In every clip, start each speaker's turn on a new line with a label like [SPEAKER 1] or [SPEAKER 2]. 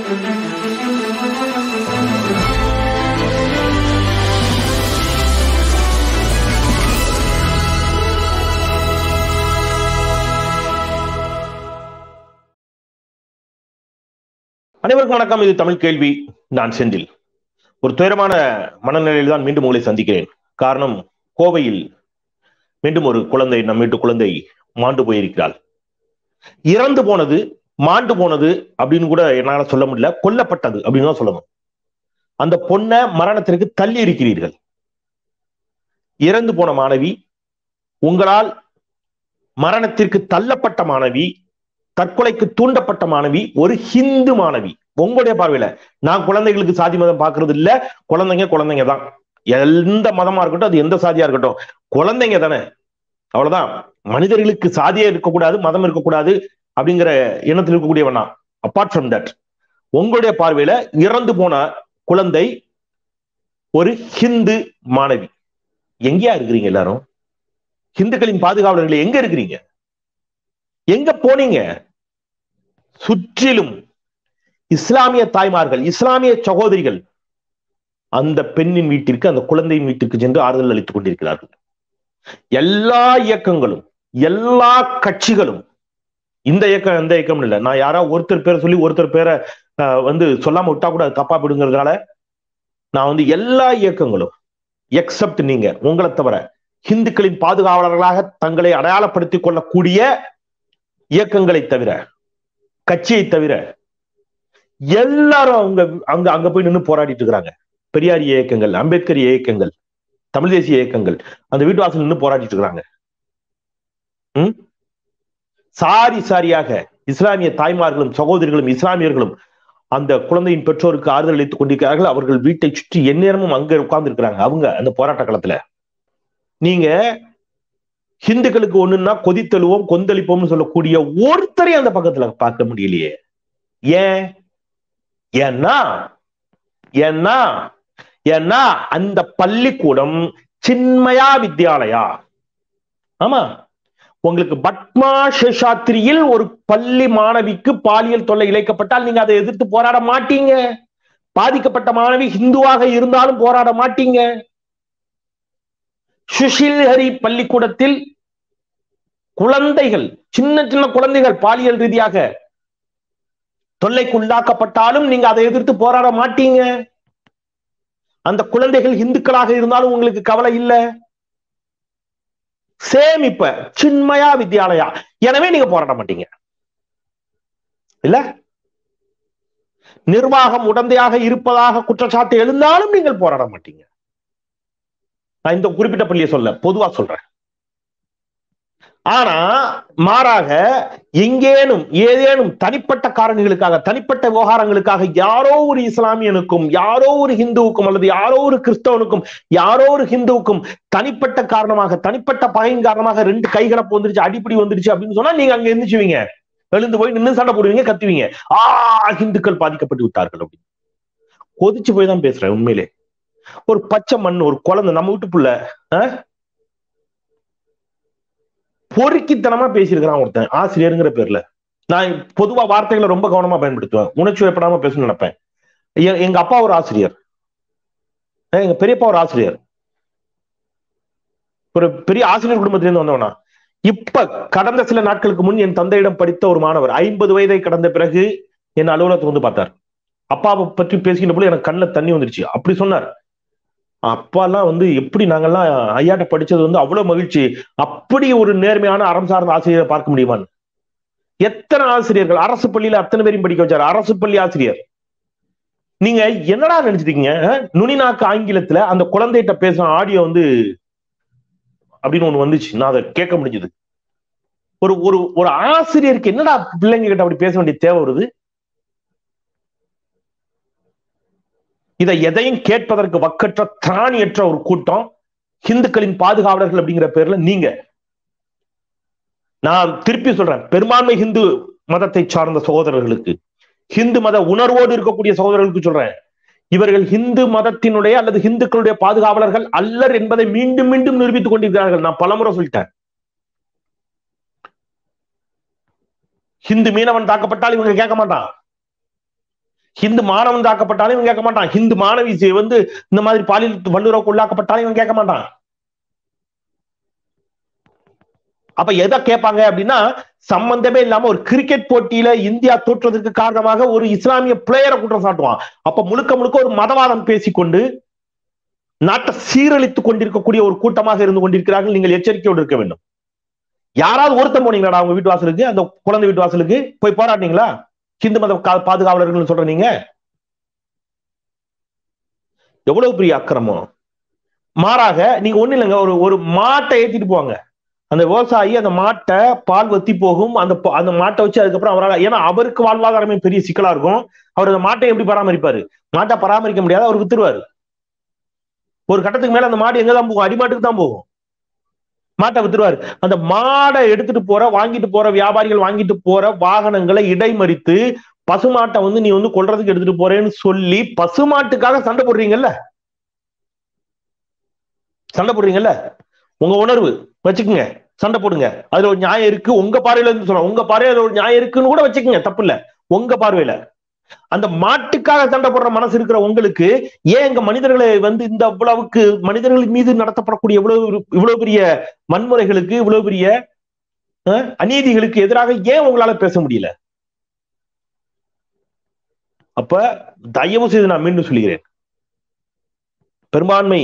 [SPEAKER 1] அனைவருக்கும் வணக்கம். இது தமிழ் கேள்வி. நான் செந்தில். ஒரு துயரமான மனநிலையில் தான் மீண்டும் உங்களை சந்திக்கிறேன். காரணம், கோவையில் மீண்டும் ஒரு குழந்தை, நம் வீட்டு குழந்தை மாண்டு போயிருக்கிறாள். இறந்து போனது, மாண்டு போனது அப்படின்னு கூட என்னால சொல்ல முடியல, கொல்லப்பட்டது அப்படின்னு தான் சொல்லணும். அந்த பொண்ணை மரணத்திற்கு தள்ளி இருக்கிறீர்கள். இறந்து போன மாணவி, உங்களால் மரணத்திற்கு தள்ளப்பட்ட மாணவி, தற்கொலைக்கு தூண்டப்பட்ட மாணவி, ஒரு ஹிந்து மாணவி. உங்களுடைய பார்வையில, நான் குழந்தைகளுக்கு சாதி மதம் பார்க்கறது இல்ல. குழந்தைங்க தான். எந்த மதமா இருக்கட்டும், அது எந்த சாதியா இருக்கட்டும், குழந்தைங்க தானே, அவ்வளவுதான். மனிதர்களுக்கு சாதியே இருக்கக்கூடாது, மதம் இருக்கக்கூடாது அப்படிங்கிற எண்ணத்தில் இருக்கக்கூடியவனா. அப்பார்ட் ஃப்ரம் தட், உங்களுடைய பார்வையில இறந்து போன குழந்தை ஒரு ஹிந்து மாணவி. எங்கேயா இருக்கிறீங்க எல்லாரும்? ஹிந்துக்களின் பாதுகாவலர்கள் எங்க இருக்கிறீங்க? எங்க போனீங்க? சுற்றிலும் இஸ்லாமிய தாய்மார்கள், இஸ்லாமிய சகோதரிகள் அந்த பெண்ணின் வீட்டிற்கு, அந்த குழந்தையின் வீட்டிற்கு சென்று ஆறுதல் அளித்துக் கொண்டிருக்கிறார்கள். எல்லா இயக்கங்களும், எல்லா கட்சிகளும், இந்த இயக்கம் எந்த இயக்கம் இல்லை. நான் யாராவது ஒருத்தர் பேரை சொல்லி ஒருத்தர் பேரை சொல்லாம விட்டா கூட தப்பா போடுங்கிறதுனால நான் எல்லா இயக்கங்களும் எக்ஸப்ட் நீங்க, உங்களை தவிர, ஹிந்துக்களின் பாதுகாவலர்களாக தங்களை அடையாளப்படுத்திக் கொள்ளக்கூடிய இயக்கங்களை தவிர, கட்சியை தவிர, எல்லாரும் அங்க போய் நின்று போராடிட்டு இருக்கிறாங்க. பெரியார் இயக்கங்கள், அம்பேத்கர் இயக்கங்கள், தமிழ் தேசிய இயக்கங்கள் அந்த வீட்டு வாசல் நின்று போராடிட்டு இருக்கிறாங்க. சாரியாக இஸ்லாமிய தாய்மார்களும் சகோதரிகளும் இஸ்லாமியர்களும் அந்த குழந்தையின் பெற்றோருக்கு ஆறுதல் அளித்துக் கொண்டிருக்கிறார்கள். அவர்கள் வீட்டை சுற்றி எந்நேரமும் அங்க உட்கார்ந்து இருக்கிறாங்க. அவங்க அந்த போராட்ட காலத்துல நீங்க ஹிந்துக்களுக்கு ஒண்ணுன்னா கொதித்தெழுவோம், கொந்தளிப்போம்னு சொல்லக்கூடிய ஒருத்தரையும் அந்த பக்கத்துல பார்க்க முடியலையே. ஏன்? ஏன்னா அந்த பள்ளிக்கூடம் சின்மயா வித்யாலயா. ஆமா, உங்களுக்கு பத்மா சேஷாத்திரியில் ஒரு பள்ளி மாணவிக்கு பாலியல் தொல்லை இழைக்கப்பட்டால் நீங்க அதை எதிர்த்து போராட மாட்டீங்க. பாதிக்கப்பட்ட மாணவி ஹிந்துவாக இருந்தாலும் போராட மாட்டீங்க. சுஷில்ஹரி பள்ளிக்கூடத்தில் குழந்தைகள், சின்ன சின்ன குழந்தைகள் பாலியல் ரீதியாக தொல்லைக்கு உள்ளாக்கப்பட்டாலும் நீங்க அதை எதிர்த்து போராட மாட்டீங்க. அந்த குழந்தைகள் இந்துக்களாக இருந்தாலும் உங்களுக்கு கவலை இல்லை. சேம் இப்ப சின்மயா வித்யாலயா, எனவே நீங்க போராட மாட்டீங்க இல்ல. நிர்வாகம் உடந்தையாக இருப்பதாக குற்றச்சாட்டு எழுந்தாலும் நீங்கள் போராட மாட்டீங்க. நான் இந்த குறிப்பிட்ட பள்ளியை சொல்ல, பொதுவா சொல்றேன். ஆனா மாறாக எங்கேனும் ஏதேனும் தனிப்பட்ட காரணிகளுக்காக, தனிப்பட்ட விவகாரங்களுக்காக யாரோ ஒரு இஸ்லாமியனுக்கும், யாரோ ஒரு ஹிந்துவுக்கும், அல்லது யாரோ ஒரு கிறிஸ்தவனுக்கும், யாரோ ஒரு ஹிந்துவுக்கும் தனிப்பட்ட காரணமாக, தனிப்பட்ட பகையின் காரணமாக ரெண்டு கைகலப்பு வந்துருச்சு, அடிப்படி வந்துருச்சு அப்படின்னு சொன்னா நீங்க அங்க எந்திரிச்சுவீங்க, எழுந்து போய் நின்று சண்டை போடுவீங்க, கத்துவீங்க, ஹிந்துக்கள் பாதிக்கப்பட்டு விட்டார்கள் அப்படின்னு. கொதிச்சு போய் தான் பேசுறேன். உண்மையிலே ஒரு பச்சை மண், ஒரு குழந்தை, நம்ம வீட்டு புள்ள பொறுக்கித்தனமா பேசியிருக்கிறான் ஒருத்தன், ஆசிரியருங்கிற பேர்ல. நான் பொதுவா வார்த்தைகளை ரொம்ப கவனமா பயன்படுத்துவேன், உணர்ச்சி வைப்படாம பேசணும்னு நினைப்பேன். எங்க அப்பா ஒரு ஆசிரியர், எங்க பெரியப்பா ஒரு ஆசிரியர், ஒரு பெரிய ஆசிரியர் குடும்பத்திலிருந்து வந்தவனா. இப்ப கடந்த சில நாட்களுக்கு முன் என் தந்தையிடம் படித்த ஒரு மாணவர் 50 வயதை கடந்த பிறகு என் அலுவலகத்துக்கு வந்து பார்த்தார். அப்பாவை பற்றி பேசிக்கிட்ட போல எனக்கு கண்ணில் தண்ணி வந்துருச்சு. அப்படி சொன்னார், அப்பாலாம் எப்படி நாங்கெல்லாம் ஐயாட்ட படிச்சது அவ்வளவு மகிழ்ச்சி, அப்படி ஒரு நேர்மையான அறம் சார்ந்த ஆசிரியரை பார்க்க முடியுமான்னு. எத்தனை ஆசிரியர்கள் அரசு பள்ளியில அத்தனை பேரையும் படிக்க வச்சாரு, அரசு பள்ளி ஆசிரியர். நீங்க என்னடா நினைச்சிருக்கீங்க? நுனிநாக்கு ஆங்கிலத்துல அந்த குழந்தைகிட்ட பேசுற ஆடியோ அப்படின்னு ஒண்ணு வந்துச்சு, நான் அதை கேட்க முடிஞ்சது. ஒரு ஒரு ஒரு ஆசிரியருக்கு என்னடா பிள்ளைங்க கிட்ட அப்படி பேச வேண்டிய தேவை வருது? இதை எதையும் கேட்பதற்கு வக்கற்ற திராணியற்ற ஒரு கூட்டம் ஹிந்துக்களின் பாதுகாவலர்கள் அப்படிங்கிற பேர்ல நீங்க. நான் திருப்பி சொல்றேன், பெரும்பான்மை ஹிந்து மதத்தை சார்ந்த சகோதரர்களுக்கு, ஹிந்து மத உணர்வோடு இருக்கக்கூடிய சகோதரர்களுக்கு சொல்றேன், இவர்கள் ஹிந்து மதத்தினுடைய அல்லது ஹிந்துக்களுடைய பாதுகாவலர்கள் அல்லர் என்பதை மீண்டும் மீண்டும் நிரூபித்துக் கொண்டிருக்கிறார்கள். நான் பலமுறை சொல்லிட்டேன். ஹிந்து மீனவன் தாக்கப்பட்டால் இவங்க கேட்க மாட்டான். ஹிந்து மாணவன் தாக்கப்பட்டாலும் இவன் கேட்க மாட்டான். ஹிந்து மாணவி வந்து இந்த மாதிரி பாலியல் வல்லுறவுக்கு உள்ளாக்கப்பட்டாலும் இவன் கேட்க மாட்டான். அப்ப எதை கேட்பாங்க அப்படின்னா, சம்பந்தமே இல்லாம ஒரு கிரிக்கெட் போட்டியில இந்தியா தோற்றதற்கு காரணமாக ஒரு இஸ்லாமிய பிளேயரை குற்றம் சாட்டுவான். அப்ப முழுக்க முழுக்க ஒரு மதவாதம் பேசிக்கொண்டு நாட்டை சீரழித்துக் கொண்டிருக்கக்கூடிய ஒரு கூட்டமாக இருந்து கொண்டிருக்கிறார்கள். நீங்கள் எச்சரிக்கையோடு இருக்க வேண்டும். யாராவது ஒருத்தன் போனீங்களா அவங்க வீட்டு வாசலுக்கு, அந்த குழந்தை வீட்டு வாசலுக்கு போய் போராடினீங்களா? ஹிந்து மத பாதுகாவலர்கள் சொல்ற நீங்க எவ்வளவு பெரிய அக்கிரமம். மாறாக நீங்க ஒண்ணு இல்லைங்க, ஒரு மாட்டை ஏத்திட்டு போவாங்க. அந்த விவசாயி அந்த மாட்டை பால் வத்தி போகும். அந்த மாட்டை வச்சு அதுக்கப்புறம் அவரால், ஏன்னா அவருக்கு வாழ்வாதாரமே பெரிய சிக்கலா இருக்கும். அவர் அந்த மாட்டை எப்படி பராமரிப்பாரு? மாட்டை பராமரிக்க முடியாது, அவர் வித்துருவாரு. ஒரு கட்டத்துக்கு மேல அந்த மாடு எங்கதான் போகும்? அடிமாட்டுக்கு தான் போகும். மாட்டை வித்துருவாரு. அந்த மாடை எடுத்துட்டு போற, வாங்கிட்டு போற வியாபாரிகள் வாங்கிட்டு போற வாகனங்களை இடைமறித்து பசுமாட்டை வந்து நீ வந்து கொல்றதுக்கு எடுத்துட்டு போறேன்னு சொல்லி பசுமாட்டுக்காக சண்டை போடுறீங்கல்ல, சண்டை போடுறீங்கல்ல, உங்க உணர்வு வச்சுக்குங்க, சண்டை போடுங்க. அதுல ஒரு நியாயம் இருக்கு உங்க பார்வையில இருந்து சொல்றேன். உங்க பார்வையில ஒரு நியாயம் இருக்குன்னு கூட வச்சுக்கோங்க, தப்பு இல்ல. உங்க பார்வையில அந்த மாட்டுக்காக சண்டை போடுற மனசு இருக்கிற உங்களுக்கு ஏன் இங்க மனிதர்களை வந்து இந்த அவ்வளவுக்கு மனிதர்கள் மீது நடத்தப்படக்கூடிய இவ்வளவு பெரிய வன்முறைகளுக்கு, இவ்வளவு பெரிய அநீதிகளுக்கு எதிராக ஏன் உங்களால பேச முடியல? அப்ப தயவு செய்து நான் மீண்டும் சொல்கிறேன், பெரும்பான்மை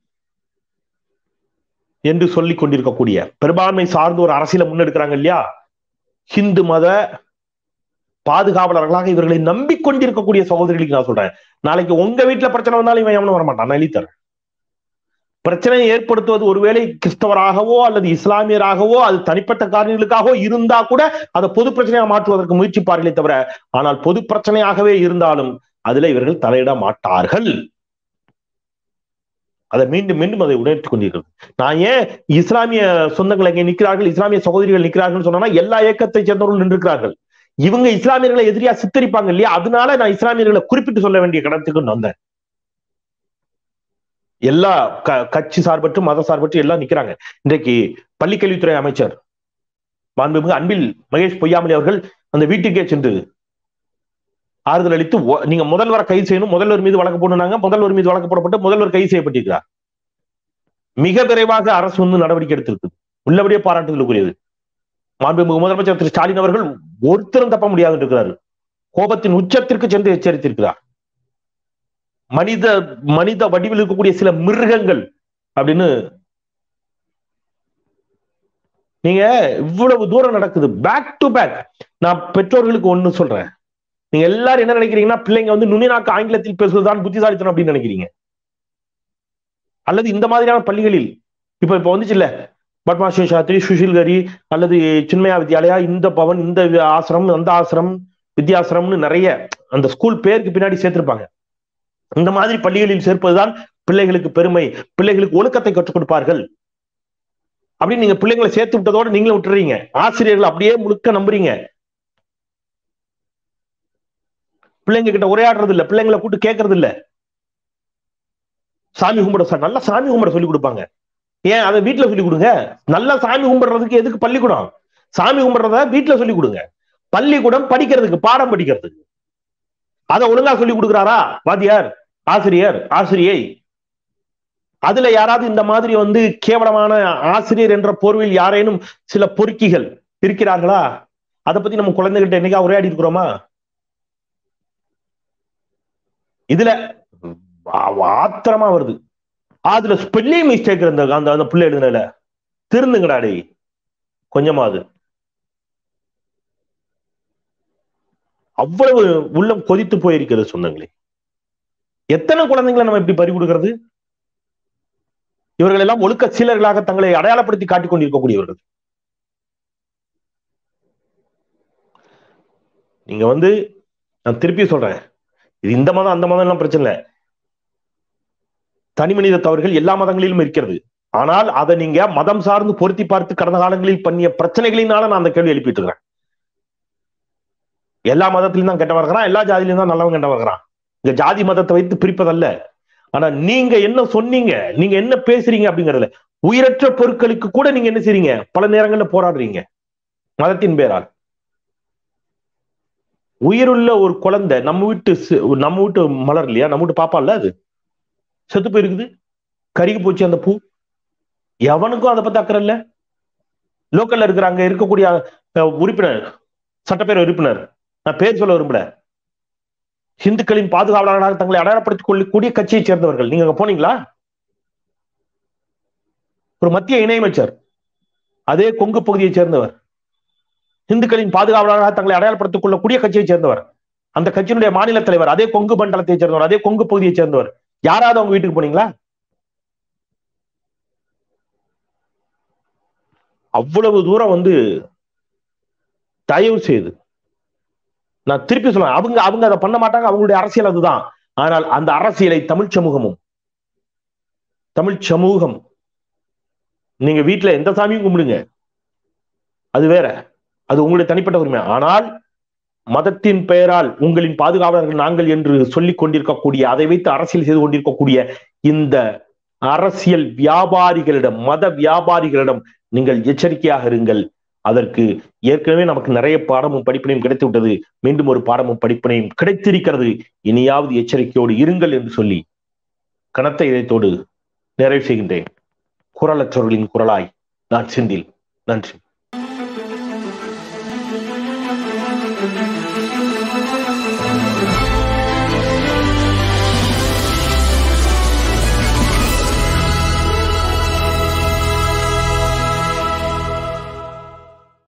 [SPEAKER 1] என்று சொல்லிக் கொண்டிருக்கக்கூடிய பெரும்பான்மை சார்ந்து ஒரு அரசியலை முன்னெடுக்கிறாங்க இல்லையா, ஹிந்து மத பாதுகாவலர்களாக இவர்களை நம்பிக்கொண்டிருக்கக்கூடிய சகோதரிகளுக்கு நான் சொல்றேன், நாளைக்கு உங்க வீட்டுல பிரச்சனை வந்தாலும் இவன் எவனும் வரமாட்டான். நான் எழுதித்தரேன். பிரச்சனையை ஏற்படுத்துவது ஒருவேளை கிறிஸ்தவராகவோ அல்லது இஸ்லாமியராகவோ அது தனிப்பட்ட காரணங்களுக்காகவோ இருந்தா கூட அதை பொது பிரச்சனையாக மாற்றுவதற்கு முயற்சிப்பார்களே தவிர, ஆனால் பொது பிரச்சனையாகவே இருந்தாலும் அதுல இவர்கள் தலையிட மாட்டார்கள். அதை மீண்டும் மீண்டும் அதை உணர்த்தி கொண்டிருக்கிறது. நான் ஏன் இஸ்லாமிய சொந்தங்கள் எங்கே நிற்கிறார்கள், இஸ்லாமிய சகோதரிகள் நிற்கிறார்கள் சொன்னா, எல்லா இயக்கத்தை சேர்ந்தவர்கள் நின்றிருக்கிறார்கள். இவங்க இஸ்லாமியர்களை எதிரியா சித்தரிப்பாங்க இல்லையா, அதனால நான் இஸ்லாமியர்களை குறிப்பிட்டு சொல்ல வேண்டிய கடத்துக்கு வந்தேன். எல்லா கட்சி சார்பற்று மத சார்பற்று எல்லாம் நிக்கிறாங்க. இன்றைக்கு பள்ளிக்கல்வித்துறை அமைச்சர் மாண்புமிகு அன்பில் மகேஷ் பொய்யாமொழி அவர்கள் அந்த வீட்டுக்கே சென்று ஆறுதல் அளித்து, நீங்க முதல்வரை கைது செய்யணும், முதல்வர் மீது வழக்கு போடுனாங்க, முதல்வர் மீது வழக்கு போடப்பட்டு முதல்வர் கைது செய்யப்பட்டிருக்கிறார். மிக விரைவாக அரசு வந்து நடவடிக்கை எடுத்திருக்கு, உள்ளபடியே பாராட்டுதலுக்குரியது. மாண்புமிகு முதலமைச்சர் திரு ஸ்டாலின் அவர்கள் ஒருத்தரும் தப்ப முடியாது இருக்கிறார். கோபத்தின் உச்சத்திற்கு சென்று எச்சரித்திருக்கிறார். மனித வடிவில் இருக்கக்கூடிய சில மிருகங்கள் அப்படின்னு. நீங்க இவ்வளவு தூரம் நடக்குது பேக் டு பேக். நான் பெற்றோர்களுக்கு ஒண்ணு சொல்றேன், நீங்க எல்லாரும் என்ன நினைக்கிறீங்கன்னா, பிள்ளைங்க வந்து நுனிநாக்கு ஆங்கிலத்தில் பேசுவதுதான் புத்திசாலித்தனம் அப்படின்னு நினைக்கிறீங்க. அல்லது இந்த மாதிரியான பள்ளிகளில் இப்ப வந்துச்சு இல்ல, பட்மாஸ்ரீ சாஸ்திரி, சுஷில்கரி அல்லது சின்மயா வித்யாலயா, இந்த பவன், இந்த ஆசிரம், அந்த ஆசிரம், வித்யாசிரம்னு நிறைய அந்த ஸ்கூல் பேருக்கு பின்னாடி சேர்த்திருப்பாங்க. இந்த மாதிரி பள்ளிகளில் சேர்ப்பதுதான் பிள்ளைகளுக்கு பெருமை, பிள்ளைகளுக்கு ஒழுக்கத்தை கற்றுக் கொடுப்பார்கள் அப்படின்னு நீங்க பிள்ளைங்களை சேர்த்து விட்டதோட நீங்களும் விட்டுறீங்க. ஆசிரியர்கள் அப்படியே முழுக்க நம்புறீங்க. பிள்ளைங்க கிட்ட உரையாடுறது இல்ல, பிள்ளைங்களை கூட்டு கேட்கறது இல்ல. சாமி கும்பிட நல்லா சாமி கும்பிட சொல்லி கொடுப்பாங்க. ஏன் அதை வீட்டுல சொல்லி கொடுங்க. நல்லா சாமி கும்பிடுறதுக்கு எதுக்கு பள்ளிக்கூடம்? சாமி கும்பிடுறத வீட்டுல சொல்லி கொடுங்க. பள்ளிக்கூடம் படிக்கிறதுக்கு, பாடம் படிக்கிறதுக்கு. அதை ஒழுங்கா சொல்லி கொடுக்குறாரா வாத்தியார், ஆசிரியர், ஆசிரியை? அதுல யாராவது இந்த மாதிரி வந்து கேவலமான ஆசிரியர் என்ற போர்வில் யாரேனும் சில பொறுக்கிகள் இருக்கிறார்களா? அதை பத்தி நம்ம குழந்தைகிட்ட என்னைக்கா உரையாடி இருக்கிறோமா? இதுல ஆத்திரமா வருது. அதுல ஸ்பெல்லிங் மிஸ்டேக் இருந்த அந்த பிள்ளை எழுதுனல திருந்துங்கடாடி கொஞ்சமாவது. அவ்வளவு உள்ளம் கொதித்து போயிருக்கிறது சொந்தங்களே. எத்தனை குழந்தைங்களை நம்ம இப்படி பறி கொடுக்கிறது? இவர்கள் எல்லாம் ஒழுக்க சீலர்களாக தங்களை அடையாளப்படுத்தி காட்டிக் கொண்டிருக்கக்கூடியவர்கள். நீங்க வந்து, நான் திருப்பி சொல்றேன், இது இந்த மதம் அந்த மதம் எல்லாம் பிரச்சனை இல்லை. தனி மனித தவறுகள் எல்லா மதங்களிலும் இருக்கிறது. ஆனால் அதை நீங்க மதம் சார்ந்து பொருத்தி பார்த்து கடந்த காலங்களில் பண்ணிய பிரச்சனைகளினால நான் அந்த கேள்வி எழுப்பிட்டு இருக்கிறேன். எல்லா மதத்திலும் தான் கெட்டவன் இருக்கிறான், எல்லா ஜாதியிலும் தான் நல்லவன் கெட்டவன் இருக்கிறான். இங்க ஜாதி மதத்தை வைத்து பிரிப்பதல்ல. ஆனா நீங்க என்ன சொன்னீங்க, நீங்க என்ன பேசுறீங்க அப்படிங்கறதுல, உயிரற்ற பொருட்களுக்கு கூட நீங்க என்ன செய்றீங்க? பல நேரங்கள்ல போராடுறீங்க மதத்தின் பேரால். உயிருள்ள ஒரு குழந்தை நம்ம வீட்டு மலர் இல்லையா, நம்ம வீட்டு பாப்பா இல்ல, அது செத்து போயிருக்குது, கருகி போச்சு அந்த பூ. எவனுக்கும் அதை பத்தி அக்கறை இல்ல. லோக்கல்ல இருக்கிற அங்க இருக்கக்கூடிய உறுப்பினர், சட்டப்பேரவை உறுப்பினர், நான் பேர் சொல்ல விரும்பல, இந்துக்களின் பாதுகாவலர்களாக தங்களை அடையாளப்படுத்திக் கொள்ளக்கூடிய கட்சியை சேர்ந்தவர்கள். நீங்க அங்க போனீங்களா? ஒரு மத்திய இணையமைச்சர், அதே கொங்கு பகுதியை சேர்ந்தவர், இந்துக்களின் பாதுகாவலராக தங்களை அடையாளப்படுத்திக் கொள்ளக்கூடிய கட்சியை சேர்ந்தவர், அந்த கட்சியினுடைய மாநில தலைவர், அதே கொங்கு மண்டலத்தை சேர்ந்தவர், அதே கொங்கு பகுதியை சேர்ந்தவர். யாராவது அவங்க வீட்டுக்கு போனீங்களா? அவ்வளவு தூரம் தயவு செய்து, நான் திருப்பி சொல்லுவேன், அவங்க அதை பண்ண மாட்டாங்க, அவங்களுடைய அரசியல் அதுதான். ஆனால் அந்த அரசியலை தமிழ் சமூகம், நீங்க வீட்டுல எந்த சாமியும் கும்பிடுங்க, அது வேற, அது உங்களுடைய தனிப்பட்ட உரிமை. ஆனால் மதத்தின் பெயரால் உங்களின் பாதுகாவலர்கள் நாங்கள் என்று சொல்லிக் கொண்டிருக்கக்கூடிய, அதை வைத்து அரசியல் செய்து கொண்டிருக்கக்கூடிய இந்த அரசியல் வியாபாரிகளிடம், மத வியாபாரிகளிடம் நீங்கள் எச்சரிக்கையாக இருங்கள். அதற்கு ஏற்கனவே நமக்கு நிறைய பாடமும் படிப்பினையும் கிடைத்து விட்டது. மீண்டும் ஒரு பாடமும் படிப்பினையும் கிடைத்திருக்கிறது. இனியாவது எச்சரிக்கையோடு இருங்கள் என்று சொல்லி கனத்த இதயத்தோடு நிறைவு செய்கின்றேன். குரலற்றவர்களின் குரலாய் நான் செந்தில். நன்றி.